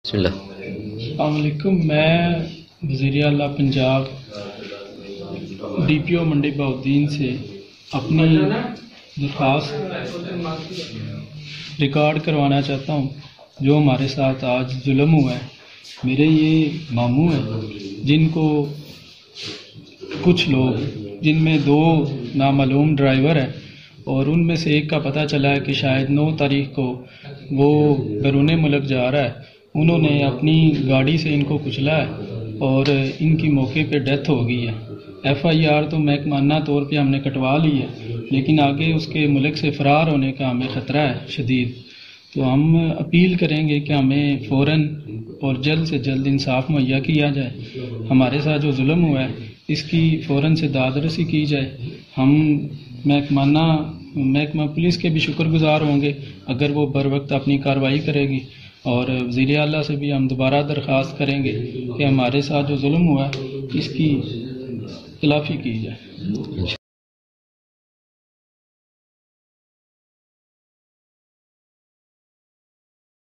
بسم اللہ۔ السلام علیکم، میں وزیر اعلیٰ پنجاب ڈی پی او منڈی بہاؤالدین سے اپنی درخواست ریکارڈ کروانا چاہتا ہوں جو ہمارے ساتھ آج ظلم ہوا ہے۔ میرے یہ ماموں ہیں جن کو کچھ لوگ، جن میں 2 نامعلوم ڈرائیور ہیں، اور ان میں سے ایک کا پتہ چلا ہے کہ شاید 9 تاریخ کو وہ بیرون ملک جا رہا ہے، انہوں نے اپنی گاڑی سے ان کو کچلا ہے اور ان کی موقع پہ ڈیتھ ہو گئی ہے۔ FIR تو محکمانہ طور پہ ہم نے کٹوا لی ہے، لیکن آگے اس کے ملک سے فرار ہونے کا ہمیں خطرہ ہے شدید۔ تو ہم اپیل کریں گے کہ ہمیں فوراً اور جلد سے جلد انصاف مہیا کیا جائے۔ ہمارے ساتھ جو ظلم ہوا ہے اس کی فوراً سے داد رسی کی جائے۔ ہم محکمہ پولیس کے بھی شکر گزار ہوں گے اگر وہ بر وقت اپنی کارروائی کرے گی، اور وزیر اعلیٰ سے بھی ہم دوبارہ درخواست کریں گے کہ ہمارے ساتھ جو ظلم ہوا ہے اس کی تلافی کی جائے۔